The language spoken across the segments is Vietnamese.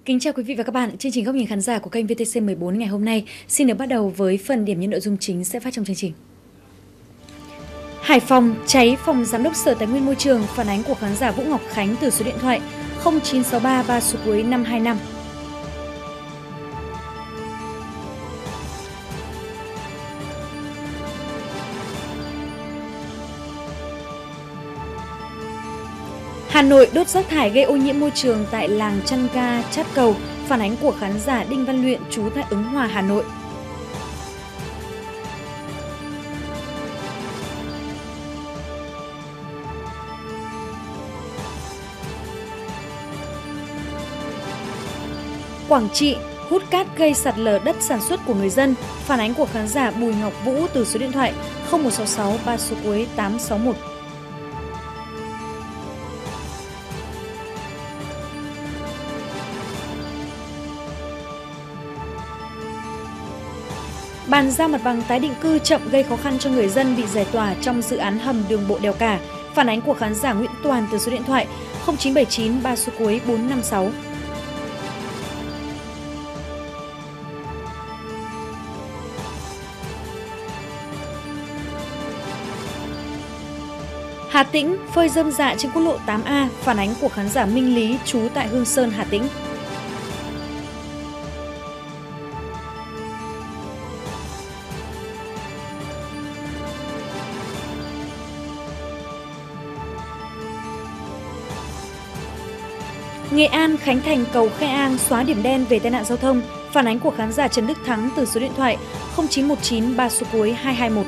Kính chào quý vị và các bạn. Chương trình Góc nhìn khán giả của kênh VTC14 ngày hôm nay xin được bắt đầu với phần điểm những nội dung chính sẽ phát trong chương trình. Hải Phòng cháy phòng giám đốc Sở Tài nguyên Môi trường, phản ánh của khán giả Vũ Ngọc Khánh từ số điện thoại 0963 3 số cuối 525. Hà Nội đốt rác thải gây ô nhiễm môi trường tại làng Chăn Ga, Chát Cầu, phản ánh của khán giả Đinh Văn Luyện trú tại Ứng Hòa, Hà Nội. Quảng Trị hút cát gây sạt lở đất sản xuất của người dân, phản ánh của khán giả Bùi Ngọc Vũ từ số điện thoại 0166 3 số cuối 861. Bàn giao mặt bằng tái định cư chậm gây khó khăn cho người dân bị giải tỏa trong dự án hầm đường bộ Đèo Cả, phản ánh của khán giả Nguyễn Toàn từ số điện thoại 0979 3 số cuối 456. Hà Tĩnh phơi rơm rạ trên quốc lộ 8A, phản ánh của khán giả Minh Lý trú tại Hương Sơn, Hà Tĩnh. Nghệ An khánh thành cầu Khe Ang xóa điểm đen về tai nạn giao thông, phản ánh của khán giả Trần Đức Thắng từ số điện thoại 0919 3 số cuối 221.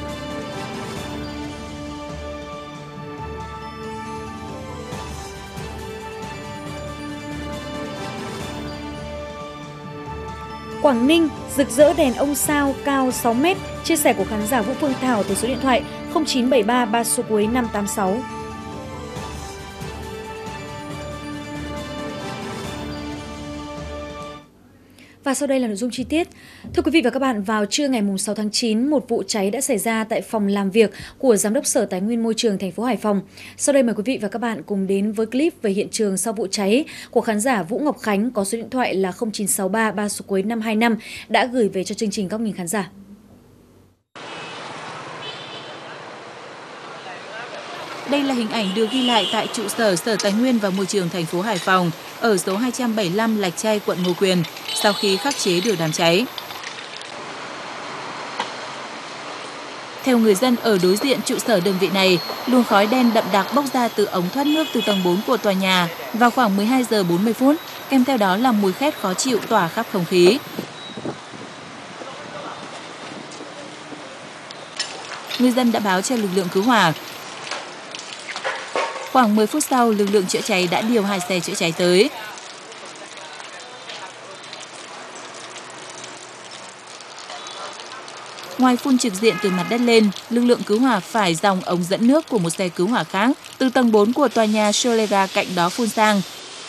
Quảng Ninh rực rỡ đèn ông sao cao 6 m, chia sẻ của khán giả Vũ Phương Thảo từ số điện thoại 0973 3 số cuối 586. Và sau đây là nội dung chi tiết. Thưa quý vị và các bạn, vào trưa ngày 6 tháng 9, một vụ cháy đã xảy ra tại phòng làm việc của Giám đốc Sở Tài nguyên Môi trường thành phố Hải Phòng. Sau đây mời quý vị và các bạn cùng đến với clip về hiện trường sau vụ cháy của khán giả Vũ Ngọc Khánh có số điện thoại là 0963 3 số cuối 525 đã gửi về cho chương trình Góc nhìn khán giả. Đây là hình ảnh được ghi lại tại trụ sở Sở Tài nguyên và Môi trường thành phố Hải Phòng ở số 275 Lạch Tray, quận Ngô Quyền sau khi khắc chế được đám cháy. Theo người dân ở đối diện trụ sở đơn vị này, luồng khói đen đậm đặc bốc ra từ ống thoát nước từ tầng 4 của tòa nhà vào khoảng 12 giờ 40 phút, kèm theo đó là mùi khét khó chịu tỏa khắp không khí. Người dân đã báo cho lực lượng cứu hỏa. Khoảng 10 phút sau, lực lượng chữa cháy đã điều 2 xe chữa cháy tới. Ngoài phun trực diện từ mặt đất lên, lực lượng cứu hỏa phải dòng ống dẫn nước của một xe cứu hỏa khác từ tầng 4 của tòa nhà Solera cạnh đó phun sang.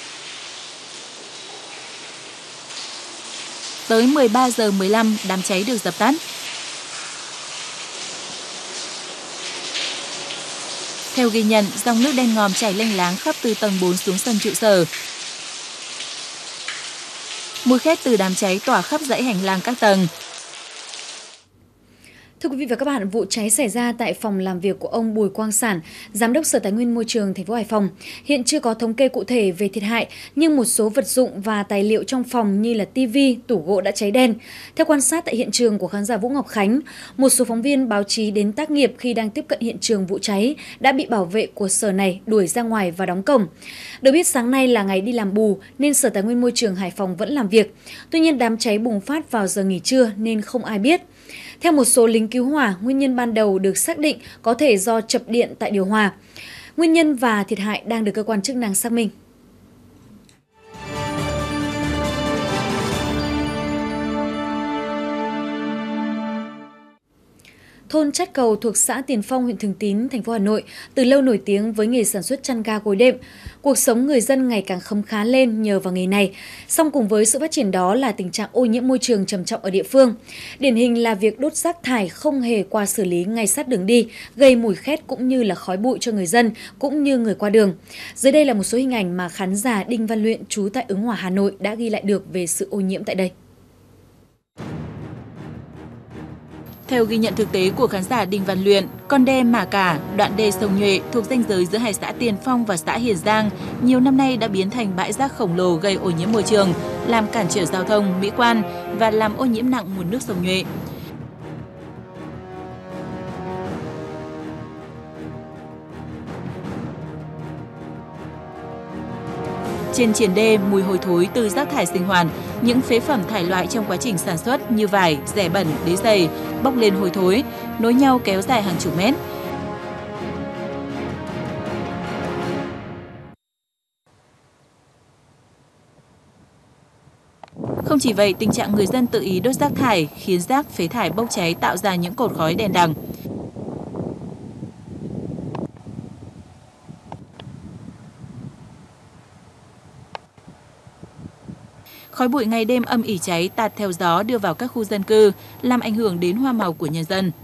Tới 13 giờ 15, đám cháy được dập tắt. Theo ghi nhận, dòng nước đen ngòm chảy lênh láng khắp từ tầng 4 xuống sân trụ sở. Mùi khét từ đám cháy tỏa khắp dãy hành lang các tầng. Thưa quý vị và các bạn, vụ cháy xảy ra tại phòng làm việc của ông Bùi Quang Sản, Giám đốc Sở Tài nguyên Môi trường thành phố Hải Phòng. Hiện chưa có thống kê cụ thể về thiệt hại, nhưng một số vật dụng và tài liệu trong phòng như là tivi, tủ gỗ đã cháy đen. Theo quan sát tại hiện trường của khán giả Vũ Ngọc Khánh, một số phóng viên báo chí đến tác nghiệp khi đang tiếp cận hiện trường vụ cháy đã bị bảo vệ của sở này đuổi ra ngoài và đóng cổng. Được biết sáng nay là ngày đi làm bù nên Sở Tài nguyên Môi trường Hải Phòng vẫn làm việc. Tuy nhiên đám cháy bùng phát vào giờ nghỉ trưa nên không ai biết. Theo một số lính cứu hỏa, nguyên nhân ban đầu được xác định có thể do chập điện tại điều hòa. Nguyên nhân và thiệt hại đang được cơ quan chức năng xác minh. Thôn Chát Cầu thuộc xã Tiền Phong, huyện Thường Tín, thành phố Hà Nội từ lâu nổi tiếng với nghề sản xuất chăn ga gối đệm. Cuộc sống người dân ngày càng khấm khá lên nhờ vào nghề này. Song cùng với sự phát triển đó là tình trạng ô nhiễm môi trường trầm trọng ở địa phương. Điển hình là việc đốt rác thải không hề qua xử lý ngay sát đường đi, gây mùi khét cũng như là khói bụi cho người dân cũng như người qua đường. Dưới đây là một số hình ảnh mà khán giả Đinh Văn Luyện trú tại Ứng Hòa, Hà Nội đã ghi lại được về sự ô nhiễm tại đây. Theo ghi nhận thực tế của khán giả Đinh Văn Luyện, con đê Mả Cả, đoạn đê sông Nhuệ thuộc ranh giới giữa hai xã Tiền Phong và xã Hiền Giang nhiều năm nay đã biến thành bãi rác khổng lồ gây ô nhiễm môi trường, làm cản trở giao thông, mỹ quan và làm ô nhiễm nặng nguồn nước sông Nhuệ. Trên triền đê, mùi hôi thối từ rác thải sinh hoạt, những phế phẩm thải loại trong quá trình sản xuất như vải, rẻ bẩn, đế giày bốc lên hôi thối, nối nhau kéo dài hàng chục mét. Không chỉ vậy, tình trạng người dân tự ý đốt rác thải khiến rác phế thải bốc cháy tạo ra những cột khói đen đằng. Khói bụi ngày đêm âm ỉ cháy tạt theo gió đưa vào các khu dân cư, làm ảnh hưởng đến hoa màu của nhân dân.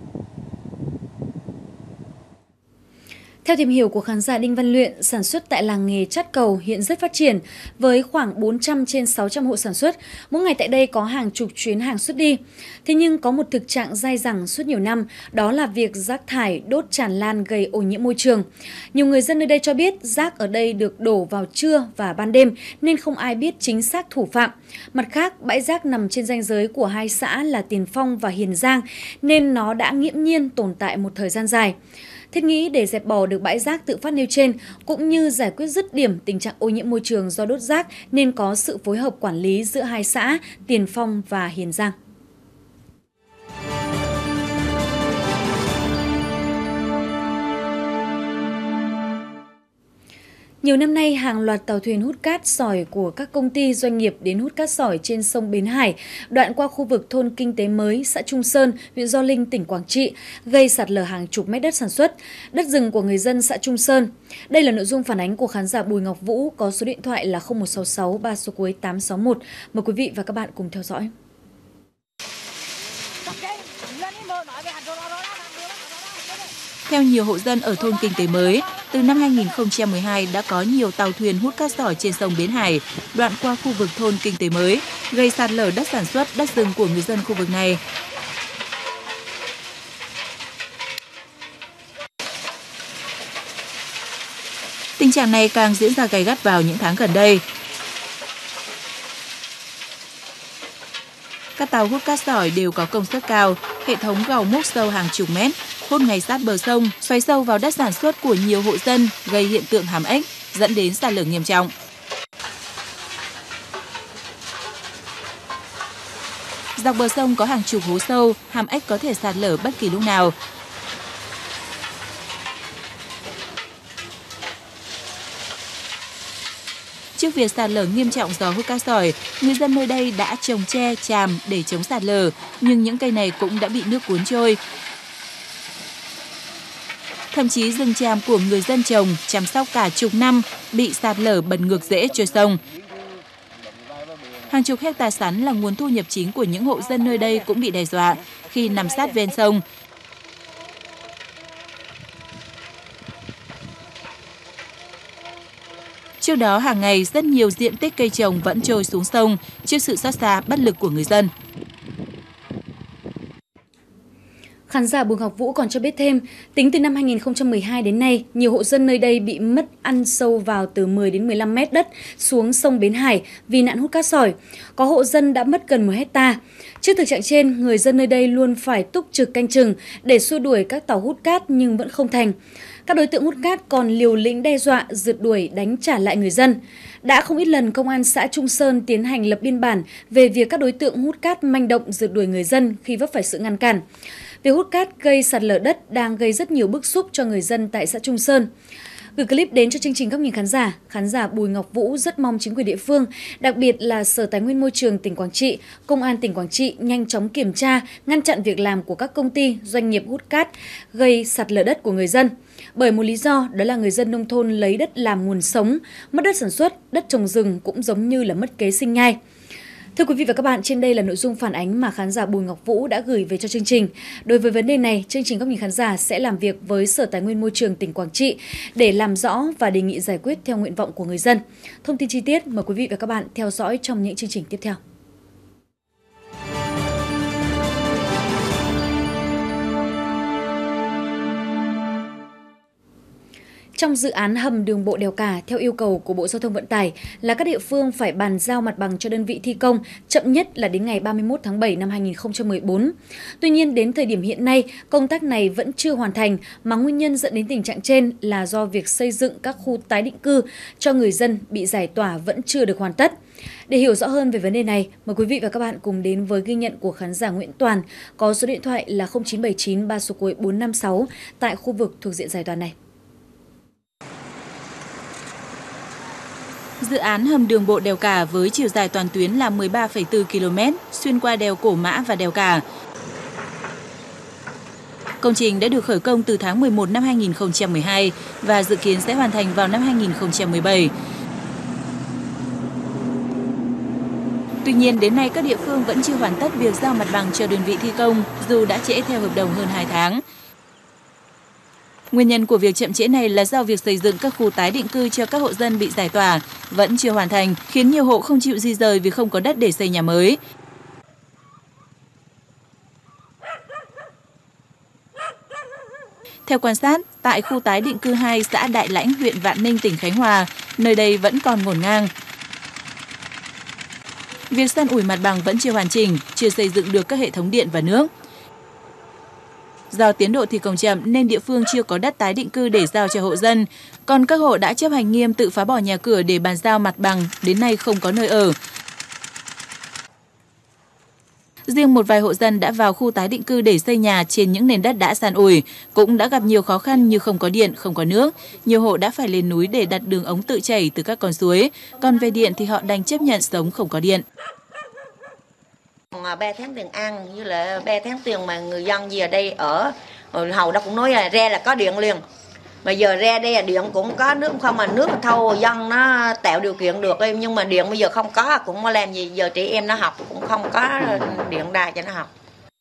Theo tìm hiểu của khán giả Đinh Văn Luyện, sản xuất tại làng nghề Chát Cầu hiện rất phát triển, với khoảng 400 trên 600 hộ sản xuất. Mỗi ngày tại đây có hàng chục chuyến hàng xuất đi. Thế nhưng có một thực trạng dai dẳng suốt nhiều năm, đó là việc rác thải đốt tràn lan gây ô nhiễm môi trường. Nhiều người dân nơi đây cho biết rác ở đây được đổ vào trưa và ban đêm nên không ai biết chính xác thủ phạm. Mặt khác, bãi rác nằm trên ranh giới của hai xã là Tiền Phong và Hiền Giang nên nó đã nghiễm nhiên tồn tại một thời gian dài. Thiết nghĩ để dẹp bỏ được bãi rác tự phát nêu trên cũng như giải quyết dứt điểm tình trạng ô nhiễm môi trường do đốt rác nên có sự phối hợp quản lý giữa hai xã Tiền Phong và Hiền Giang. Nhiều năm nay, hàng loạt tàu thuyền hút cát sỏi của các công ty doanh nghiệp đến hút cát sỏi trên sông Bến Hải, đoạn qua khu vực thôn Kinh tế Mới, xã Trung Sơn, huyện Gio Linh, tỉnh Quảng Trị, gây sạt lở hàng chục mét đất sản xuất, đất rừng của người dân xã Trung Sơn. Đây là nội dung phản ánh của khán giả Bùi Ngọc Vũ, có số điện thoại là 0166 3 số cuối 861. Mời quý vị và các bạn cùng theo dõi. Theo nhiều hộ dân ở thôn Kinh tế Mới, từ năm 2012 đã có nhiều tàu thuyền hút cát sỏi trên sông Bến Hải, đoạn qua khu vực thôn Kinh tế Mới, gây sạt lở đất sản xuất, đất rừng của người dân khu vực này. Tình trạng này càng diễn ra gay gắt vào những tháng gần đây. Các tàu hút cát sỏi đều có công suất cao, hệ thống gàu múc sâu hàng chục mét, hút ngay sát bờ sông, xoáy sâu vào đất sản xuất của nhiều hộ dân, gây hiện tượng hàm ếch, dẫn đến sạt lở nghiêm trọng. Dọc bờ sông có hàng chục hố sâu, hàm ếch có thể sạt lở bất kỳ lúc nào. Trước việc sạt lở nghiêm trọng do hút cát sỏi, người dân nơi đây đã trồng tre, tràm để chống sạt lở, nhưng những cây này cũng đã bị nước cuốn trôi. Thậm chí rừng tràm của người dân trồng, chăm sóc cả chục năm bị sạt lở bật ngược rễ trôi sông. Hàng chục hectare sắn là nguồn thu nhập chính của những hộ dân nơi đây cũng bị đe dọa khi nằm sát ven sông. Trước đó, hàng ngày rất nhiều diện tích cây trồng vẫn trôi xuống sông trước sự xót xa bất lực của người dân. Khán giả Bùi Ngọc Vũ còn cho biết thêm, tính từ năm 2012 đến nay, nhiều hộ dân nơi đây bị mất ăn sâu vào từ 10 đến 15 mét đất xuống sông Bến Hải vì nạn hút cát sỏi. Có hộ dân đã mất gần 1 hectare. Trước thực trạng trên, người dân nơi đây luôn phải túc trực canh chừng để xua đuổi các tàu hút cát nhưng vẫn không thành. Các đối tượng hút cát còn liều lĩnh đe dọa, rượt đuổi, đánh trả lại người dân. Đã không ít lần công an xã Trung Sơn tiến hành lập biên bản về việc các đối tượng hút cát manh động rượt đuổi người dân khi vấp phải sự ngăn cản. Việc hút cát gây sạt lở đất đang gây rất nhiều bức xúc cho người dân tại xã Trung Sơn. Gửi clip đến cho chương trình Góc nhìn khán giả Bùi Ngọc Vũ rất mong chính quyền địa phương, đặc biệt là Sở Tài nguyên Môi trường tỉnh Quảng Trị, Công an tỉnh Quảng Trị nhanh chóng kiểm tra, ngăn chặn việc làm của các công ty, doanh nghiệp hút cát gây sạt lở đất của người dân. Bởi một lý do đó là người dân nông thôn lấy đất làm nguồn sống, mất đất sản xuất, đất trồng rừng cũng giống như là mất kế sinh nhai. Thưa quý vị và các bạn, trên đây là nội dung phản ánh mà khán giả Bùi Ngọc Vũ đã gửi về cho chương trình. Đối với vấn đề này, chương trình Góc nhìn khán giả sẽ làm việc với Sở Tài nguyên Môi trường tỉnh Quảng Trị để làm rõ và đề nghị giải quyết theo nguyện vọng của người dân. Thông tin chi tiết mời quý vị và các bạn theo dõi trong những chương trình tiếp theo. Trong dự án hầm đường bộ đèo Cả, theo yêu cầu của Bộ Giao thông Vận tải là các địa phương phải bàn giao mặt bằng cho đơn vị thi công chậm nhất là đến ngày 31 tháng 7 năm 2014. Tuy nhiên, đến thời điểm hiện nay, công tác này vẫn chưa hoàn thành, mà nguyên nhân dẫn đến tình trạng trên là do việc xây dựng các khu tái định cư cho người dân bị giải tỏa vẫn chưa được hoàn tất. Để hiểu rõ hơn về vấn đề này, mời quý vị và các bạn cùng đến với ghi nhận của khán giả Nguyễn Toàn, có số điện thoại là 0979 3 số cuối 456 tại khu vực thuộc diện giải tỏa này. Dự án hầm đường bộ đèo Cả với chiều dài toàn tuyến là 13,4 km, xuyên qua đèo Cổ Mã và đèo Cả. Công trình đã được khởi công từ tháng 11 năm 2012 và dự kiến sẽ hoàn thành vào năm 2017. Tuy nhiên, đến nay các địa phương vẫn chưa hoàn tất việc giao mặt bằng cho đơn vị thi công, dù đã trễ theo hợp đồng hơn 2 tháng. Nguyên nhân của việc chậm trễ này là do việc xây dựng các khu tái định cư cho các hộ dân bị giải tỏa vẫn chưa hoàn thành, khiến nhiều hộ không chịu di dời vì không có đất để xây nhà mới. Theo quan sát, tại khu tái định cư 2 xã Đại Lãnh, huyện Vạn Ninh, tỉnh Khánh Hòa, nơi đây vẫn còn ngổn ngang. Việc san ủi mặt bằng vẫn chưa hoàn chỉnh, chưa xây dựng được các hệ thống điện và nước. Do tiến độ thi công chậm nên địa phương chưa có đất tái định cư để giao cho hộ dân, còn các hộ đã chấp hành nghiêm tự phá bỏ nhà cửa để bàn giao mặt bằng, đến nay không có nơi ở. Riêng một vài hộ dân đã vào khu tái định cư để xây nhà trên những nền đất đã san ủi, cũng đã gặp nhiều khó khăn như không có điện, không có nước. Nhiều hộ đã phải lên núi để đặt đường ống tự chảy từ các con suối, còn về điện thì họ đành chấp nhận sống không có điện. 3 tháng tiền ăn như là 3 tháng tiền mà người dân về đây ở hầu đó cũng nói là ra là có điện liền, mà giờ ra đây là điện cũng có nước không, mà nước thâu dân nó tạo điều kiện được em, nhưng mà điện bây giờ không có cũng có làm gì, giờ chị em nó học cũng không có điện đài cho nó học.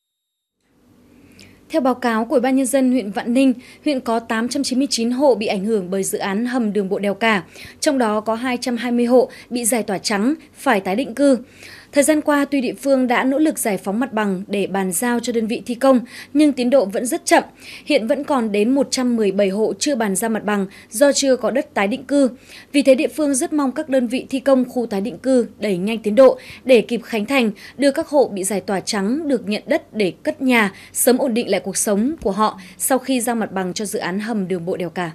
Theo báo cáo của Ủy ban Nhân dân huyện Vạn Ninh, huyện có 899 hộ bị ảnh hưởng bởi dự án hầm đường bộ đèo Cả, trong đó có 220 hộ bị giải tỏa trắng, phải tái định cư. Thời gian qua, tuy địa phương đã nỗ lực giải phóng mặt bằng để bàn giao cho đơn vị thi công, nhưng tiến độ vẫn rất chậm. Hiện vẫn còn đến 117 hộ chưa bàn giao mặt bằng do chưa có đất tái định cư. Vì thế, địa phương rất mong các đơn vị thi công khu tái định cư đẩy nhanh tiến độ để kịp khánh thành, đưa các hộ bị giải tỏa trắng được nhận đất để cất nhà, sớm ổn định lại cuộc sống của họ sau khi giao mặt bằng cho dự án hầm đường bộ đèo Cả.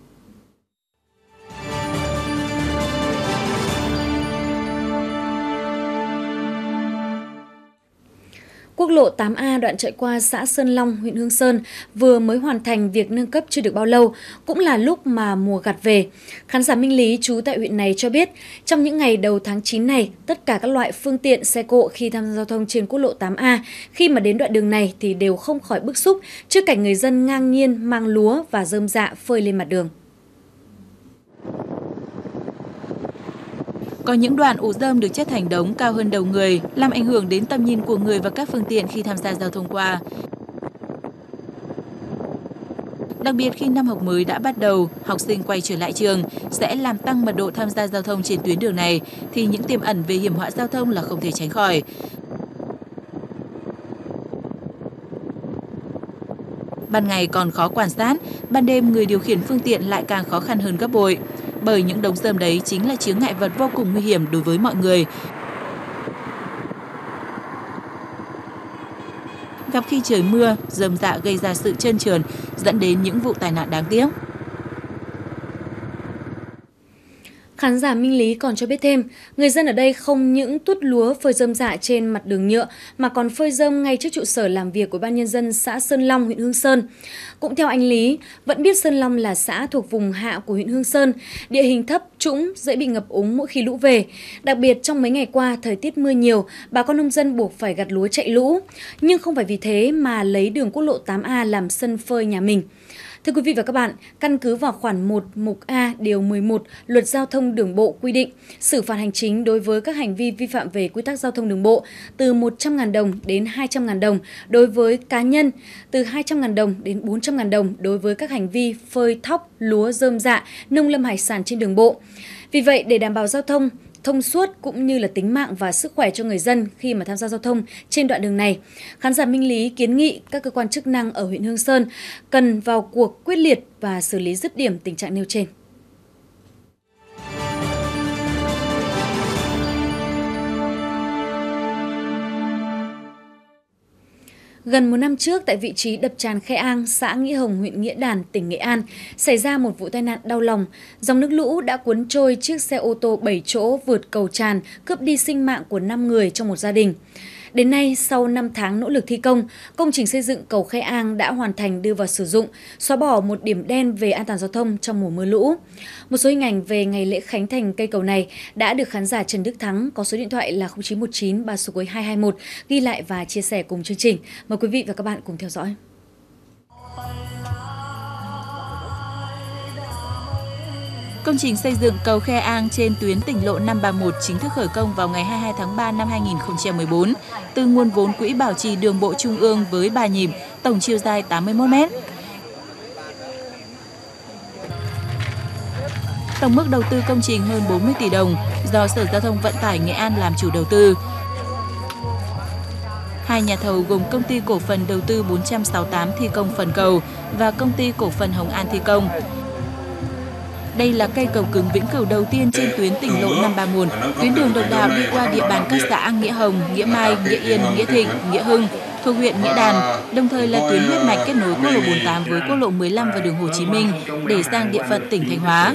Quốc lộ 8A đoạn chạy qua xã Sơn Long, huyện Hương Sơn vừa mới hoàn thành việc nâng cấp chưa được bao lâu, cũng là lúc mà mùa gặt về. Khán giả Minh Lý trú tại huyện này cho biết, trong những ngày đầu tháng 9 này, tất cả các loại phương tiện xe cộ khi tham gia giao thông trên quốc lộ 8A, khi mà đến đoạn đường này thì đều không khỏi bức xúc trước cảnh người dân ngang nhiên mang lúa và rơm rạ phơi lên mặt đường. Có những đoạn ủ rơm được chất thành đống cao hơn đầu người, làm ảnh hưởng đến tầm nhìn của người và các phương tiện khi tham gia giao thông qua. Đặc biệt khi năm học mới đã bắt đầu, học sinh quay trở lại trường sẽ làm tăng mật độ tham gia giao thông trên tuyến đường này, thì những tiềm ẩn về hiểm họa giao thông là không thể tránh khỏi. Ban ngày còn khó quan sát, ban đêm người điều khiển phương tiện lại càng khó khăn hơn gấp bội. Bởi những đống rơm đấy chính là chướng ngại vật vô cùng nguy hiểm đối với mọi người. Gặp khi trời mưa, rơm rạ gây ra sự trơn trượt, dẫn đến những vụ tai nạn đáng tiếc. Khán giả Minh Lý còn cho biết thêm, người dân ở đây không những tuốt lúa phơi rơm rạ trên mặt đường nhựa mà còn phơi rơm ngay trước trụ sở làm việc của Ban Nhân dân xã Sơn Long, huyện Hương Sơn. Cũng theo anh Lý, vẫn biết Sơn Long là xã thuộc vùng hạ của huyện Hương Sơn, địa hình thấp, trũng, dễ bị ngập úng mỗi khi lũ về. Đặc biệt trong mấy ngày qua, thời tiết mưa nhiều, bà con nông dân buộc phải gặt lúa chạy lũ. Nhưng không phải vì thế mà lấy đường quốc lộ 8A làm sân phơi nhà mình. Thưa quý vị và các bạn, căn cứ vào khoản 1 mục A điều 11 Luật Giao thông Đường bộ quy định, xử phạt hành chính đối với các hành vi vi phạm về quy tắc giao thông đường bộ từ 100.000 đồng đến 200.000 đồng đối với cá nhân, từ 200.000 đồng đến 400.000 đồng đối với các hành vi phơi thóc, lúa, rơm rạ, nông lâm hải sản trên đường bộ. Vì vậy, để đảm bảo giao thông thông suốt cũng như là tính mạng và sức khỏe cho người dân khi mà tham gia giao thông trên đoạn đường này, khán giả Minh Lý kiến nghị các cơ quan chức năng ở huyện Hương Sơn cần vào cuộc quyết liệt và xử lý dứt điểm tình trạng nêu trên. Gần một năm trước, tại vị trí đập tràn Khe Ang, xã Nghĩa Hồng, huyện Nghĩa Đàn, tỉnh Nghệ An, xảy ra một vụ tai nạn đau lòng. Dòng nước lũ đã cuốn trôi chiếc xe ô tô 7 chỗ vượt cầu tràn, cướp đi sinh mạng của 5 người trong một gia đình. Đến nay, sau 5 tháng nỗ lực thi công, công trình xây dựng cầu Khe Ang đã hoàn thành đưa vào sử dụng, xóa bỏ một điểm đen về an toàn giao thông trong mùa mưa lũ. Một số hình ảnh về ngày lễ khánh thành cây cầu này đã được khán giả Trần Đức Thắng có số điện thoại là 0919 3 số cuối 221 ghi lại và chia sẻ cùng chương trình. Mời quý vị và các bạn cùng theo dõi. Công trình xây dựng cầu Khe Ang trên tuyến tỉnh lộ 531 chính thức khởi công vào ngày 22 tháng 3 năm 2014 từ nguồn vốn Quỹ Bảo trì Đường bộ Trung ương với 3 nhịp, tổng chiều dài 81 m. Tổng mức đầu tư công trình hơn 40 tỷ đồng do Sở Giao thông Vận tải Nghệ An làm chủ đầu tư. Hai nhà thầu gồm Công ty Cổ phần Đầu tư 468 thi công phần cầu và Công ty Cổ phần Hồng An thi công. Đây là cây cầu cứng vĩnh cửu đầu tiên trên tuyến tỉnh lộ 531, tuyến đường độc đạo đi qua địa bàn các xã Nghĩa Hồng, Nghĩa Mai, Nghĩa Yên, Nghĩa Thịnh, Nghĩa Hưng, thuộc huyện Nghĩa Đàn, đồng thời là tuyến huyết mạch kết nối quốc lộ 48 với quốc lộ 15 và đường Hồ Chí Minh để sang địa phận tỉnh Thanh Hóa.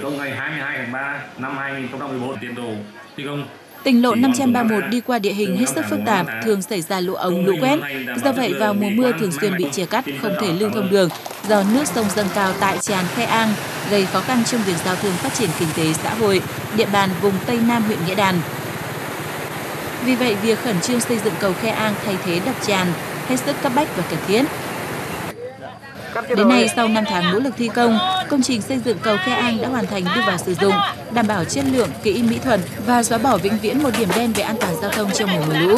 Tỉnh lộ 531 đi qua địa hình hết sức phức tạp, thường xảy ra lũ ống, lũ quét. Do vậy, vào mùa mưa thường xuyên bị chia cắt, không thể lưu thông được do nước sông dâng cao tại tràn Khe Ang, gây khó khăn trong việc giao thương phát triển kinh tế xã hội, địa bàn vùng Tây Nam huyện Nghĩa Đàn. Vì vậy, việc khẩn trương xây dựng cầu Khe Ang thay thế đập tràn hết sức cấp bách và cần thiết. Đến nay, sau 5 tháng nỗ lực thi công, công trình xây dựng cầu Khe Ang đã hoàn thành đưa vào sử dụng, đảm bảo chất lượng, kỹ mỹ thuật và xóa bỏ vĩnh viễn một điểm đen về an toàn giao thông trong mùa mưa lũ.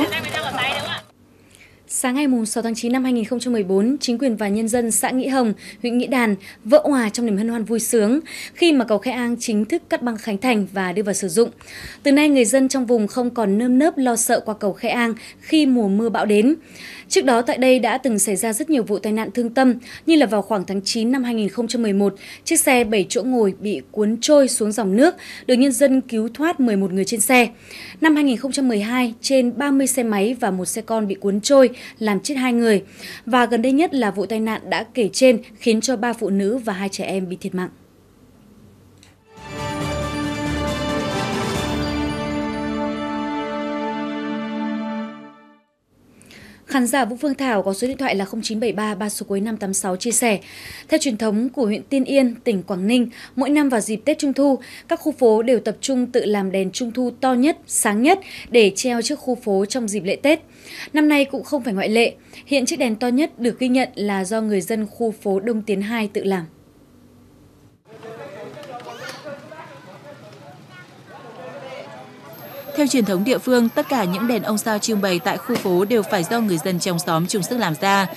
Sáng ngày 6 tháng 9 năm 2014, chính quyền và nhân dân xã Nghĩa Hồng, huyện Nghĩa Đàn vỡ òa trong niềm hân hoan vui sướng khi mà cầu Khe Ang chính thức cắt băng khánh thành và đưa vào sử dụng. Từ nay, người dân trong vùng không còn nơm nớp lo sợ qua cầu Khe Ang khi mùa mưa bão đến. Trước đó, tại đây đã từng xảy ra rất nhiều vụ tai nạn thương tâm, như là vào khoảng tháng 9 năm 2011, chiếc xe 7 chỗ ngồi bị cuốn trôi xuống dòng nước, được nhân dân cứu thoát 11 người trên xe. Năm 2012, trên 30 xe máy và một xe con bị cuốn trôi, làm chết 2 người. Và gần đây nhất là vụ tai nạn đã kể trên khiến cho 3 phụ nữ và 2 trẻ em bị thiệt mạng. Khán giả Vũ Phương Thảo có số điện thoại là 0973 3 số cuối 586 chia sẻ. Theo truyền thống của huyện Tiên Yên, tỉnh Quảng Ninh, mỗi năm vào dịp Tết Trung Thu, các khu phố đều tập trung tự làm đèn Trung Thu to nhất, sáng nhất để treo trước khu phố trong dịp lễ Tết. Năm nay cũng không phải ngoại lệ. Hiện chiếc đèn to nhất được ghi nhận là do người dân khu phố Đông Tiến 2 tự làm. Theo truyền thống địa phương, tất cả những đèn ông sao trưng bày tại khu phố đều phải do người dân trong xóm chung sức làm ra.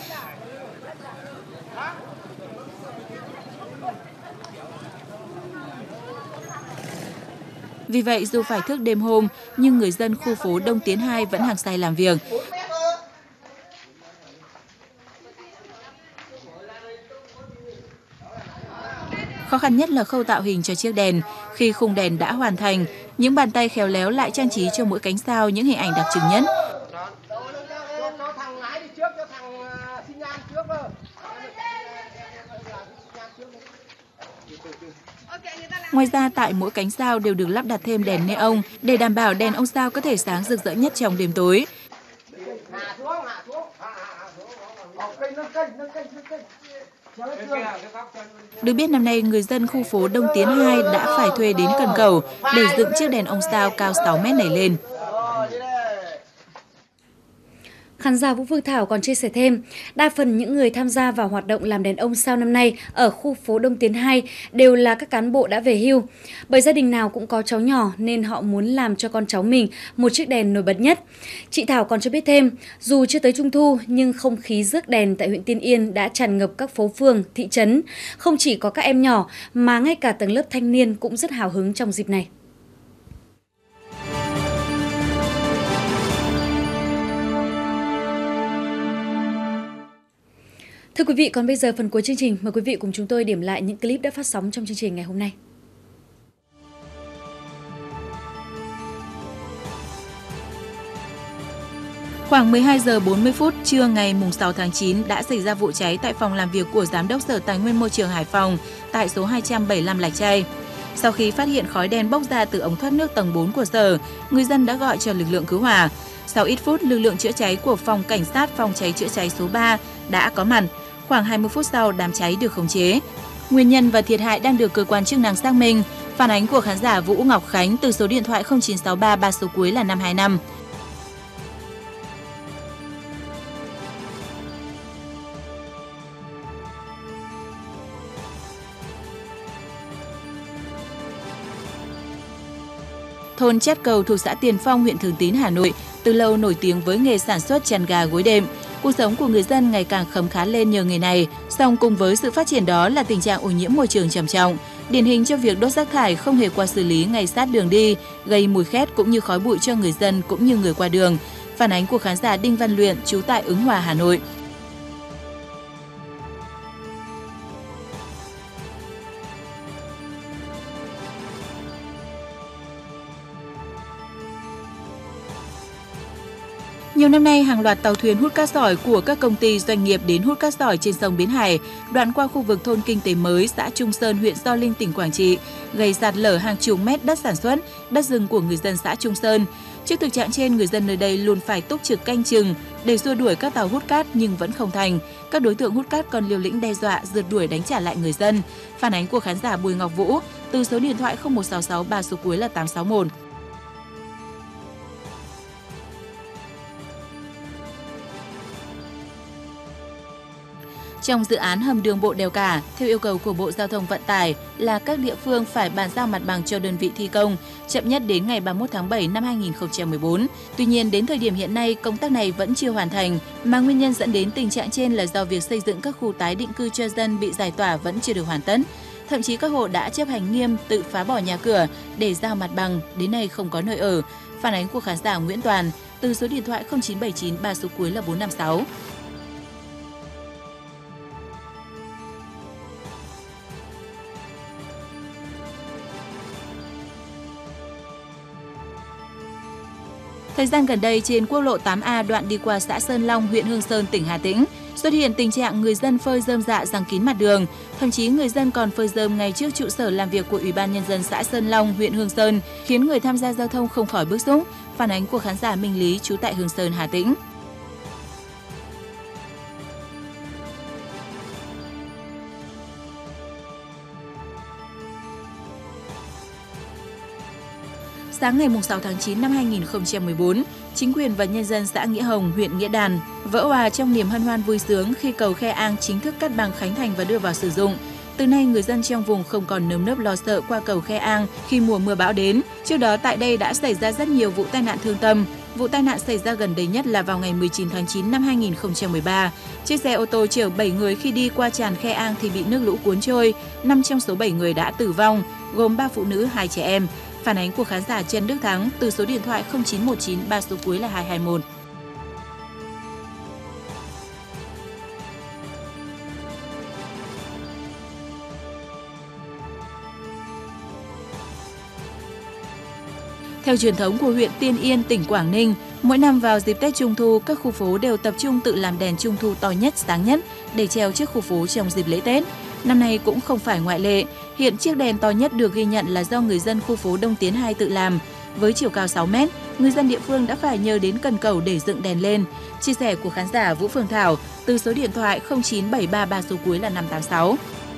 Vì vậy, dù phải thức đêm hôm, nhưng người dân khu phố Đông Tiến 2 vẫn hăng say làm việc. Khó khăn nhất là khâu tạo hình cho chiếc đèn. Khi khung đèn đã hoàn thành, những bàn tay khéo léo lại trang trí cho mỗi cánh sao những hình ảnh đặc trưng nhất. Ngoài ra, tại mỗi cánh sao đều được lắp đặt thêm đèn neon để đảm bảo đèn ông sao có thể sáng rực rỡ nhất trong đêm tối. Được biết năm nay, người dân khu phố Đông Tiến 2 đã phải thuê đến cần cầu để dựng chiếc đèn ông sao cao 6 mét này lên. Khán giả Vũ Phương Thảo còn chia sẻ thêm, đa phần những người tham gia vào hoạt động làm đèn ông sao năm nay ở khu phố Đông Tiến 2 đều là các cán bộ đã về hưu. Bởi gia đình nào cũng có cháu nhỏ nên họ muốn làm cho con cháu mình một chiếc đèn nổi bật nhất. Chị Thảo còn cho biết thêm, dù chưa tới Trung thu nhưng không khí rước đèn tại huyện Tiên Yên đã tràn ngập các phố phường, thị trấn. Không chỉ có các em nhỏ mà ngay cả tầng lớp thanh niên cũng rất hào hứng trong dịp này. Thưa quý vị, còn bây giờ phần cuối chương trình, mời quý vị cùng chúng tôi điểm lại những clip đã phát sóng trong chương trình ngày hôm nay. Khoảng 12 giờ 40 phút trưa ngày 6 tháng 9 đã xảy ra vụ cháy tại phòng làm việc của Giám đốc Sở Tài nguyên Môi trường Hải Phòng tại số 275 Lạch Tray. Sau khi phát hiện khói đen bốc ra từ ống thoát nước tầng 4 của sở, người dân đã gọi cho lực lượng cứu hỏa. Sau ít phút, lực lượng chữa cháy của Phòng Cảnh sát Phòng cháy chữa cháy số 3 đã có mặt. Khoảng 20 phút sau, đám cháy được khống chế. Nguyên nhân và thiệt hại đang được cơ quan chức năng xác minh. Phản ánh của khán giả Vũ Ngọc Khánh từ số điện thoại 0963 3 số cuối là 525. Thôn Chát Cầu thuộc xã Tiền Phong, huyện Thường Tín, Hà Nội, từ lâu nổi tiếng với nghề sản xuất chăn gà gối đệm. Cuộc sống của người dân ngày càng khấm khá lên nhờ nghề này, song cùng với sự phát triển đó là tình trạng ô nhiễm môi trường trầm trọng, điển hình cho việc đốt rác thải không hề qua xử lý ngay sát đường đi, gây mùi khét cũng như khói bụi cho người dân cũng như người qua đường. Phản ánh của khán giả Đinh Văn Luyện, trú tại Ứng Hòa, Hà Nội. Nhiều năm nay, hàng loạt tàu thuyền hút cát sỏi của các công ty doanh nghiệp đến hút cát sỏi trên sông Bến Hải, đoạn qua khu vực thôn Kinh tế Mới, xã Trung Sơn, huyện Gio Linh, tỉnh Quảng Trị, gây sạt lở hàng chục mét đất sản xuất, đất rừng của người dân xã Trung Sơn. Trước thực trạng trên, người dân nơi đây luôn phải túc trực canh chừng để xua đuổi các tàu hút cát nhưng vẫn không thành. Các đối tượng hút cát còn liều lĩnh đe dọa, rượt đuổi đánh trả lại người dân. Phản ánh của khán giả Bùi Ngọc Vũ từ số điện thoại 0166 3 số cuối là 861. Trong dự án hầm đường bộ đèo Cả, theo yêu cầu của Bộ Giao thông Vận tải là các địa phương phải bàn giao mặt bằng cho đơn vị thi công chậm nhất đến ngày 31 tháng 7 năm 2014. Tuy nhiên, đến thời điểm hiện nay, công tác này vẫn chưa hoàn thành, mà nguyên nhân dẫn đến tình trạng trên là do việc xây dựng các khu tái định cư cho dân bị giải tỏa vẫn chưa được hoàn tất. Thậm chí các hộ đã chấp hành nghiêm tự phá bỏ nhà cửa để giao mặt bằng, đến nay không có nơi ở. Phản ánh của khán giả Nguyễn Toàn từ số điện thoại 0979 3 số cuối là 456. Thời gian gần đây, trên quốc lộ 8A đoạn đi qua xã Sơn Long, huyện Hương Sơn, tỉnh Hà Tĩnh, xuất hiện tình trạng người dân phơi rơm rạ giăng kín mặt đường. Thậm chí người dân còn phơi rơm ngay trước trụ sở làm việc của Ủy ban Nhân dân xã Sơn Long, huyện Hương Sơn, khiến người tham gia giao thông không khỏi bức xúc. Phản ánh của khán giả Minh Lý, trú tại Hương Sơn, Hà Tĩnh. Sáng ngày 6 tháng 9 năm 2014, chính quyền và nhân dân xã Nghĩa Hồng, huyện Nghĩa Đàn vỡ òa trong niềm hân hoan vui sướng khi cầu Khe Ang chính thức cắt bằng khánh thành và đưa vào sử dụng. Từ nay, người dân trong vùng không còn nơm nớp lo sợ qua cầu Khe Ang khi mùa mưa bão đến. Trước đó, tại đây đã xảy ra rất nhiều vụ tai nạn thương tâm. Vụ tai nạn xảy ra gần đây nhất là vào ngày 19 tháng 9 năm 2013. Chiếc xe ô tô chở 7 người khi đi qua tràn Khe Ang thì bị nước lũ cuốn trôi. 5 trong số 7 người đã tử vong, gồm 3 phụ nữ, 2 trẻ em. Phản ánh của khán giả Trần Đức Thắng từ số điện thoại 0919 3 số cuối là 221. Theo truyền thống của huyện Tiên Yên, tỉnh Quảng Ninh, mỗi năm vào dịp Tết Trung thu, các khu phố đều tập trung tự làm đèn Trung thu to nhất, sáng nhất để treo trước khu phố trong dịp lễ Tết. Năm nay cũng không phải ngoại lệ. Hiện chiếc đèn to nhất được ghi nhận là do người dân khu phố Đông Tiến 2 tự làm. Với chiều cao 6 mét, người dân địa phương đã phải nhờ đến cần cẩu để dựng đèn lên. Chia sẻ của khán giả Vũ Phương Thảo từ số điện thoại 09733 số cuối là 586.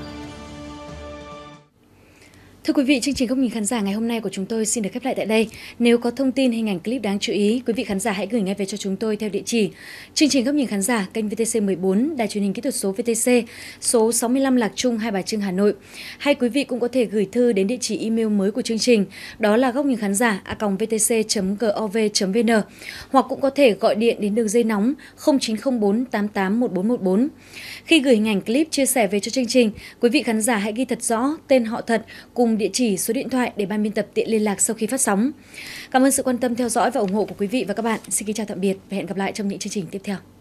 Thưa quý vị, chương trình Góc nhìn khán giả ngày hôm nay của chúng tôi xin được khép lại tại đây. Nếu có thông tin hình ảnh clip đáng chú ý, quý vị khán giả hãy gửi ngay về cho chúng tôi theo địa chỉ chương trình Góc nhìn khán giả, kênh VTC 14, Đài truyền hình kỹ thuật số VTC, số 65 Lạc Trung, Hai Bà Trưng, Hà Nội. Hay quý vị cũng có thể gửi thư đến địa chỉ email mới của chương trình, đó là góc nhìn khán giả @vtc.gov.vn, hoặc cũng có thể gọi điện đến đường dây nóng 0904 88 1414. Khi gửi hình ảnh clip chia sẻ về cho chương trình, quý vị khán giả hãy ghi thật rõ tên họ thật cùng địa chỉ, số điện thoại để ban biên tập tiện liên lạc sau khi phát sóng. Cảm ơn sự quan tâm theo dõi và ủng hộ của quý vị và các bạn. Xin kính chào tạm biệt và hẹn gặp lại trong những chương trình tiếp theo.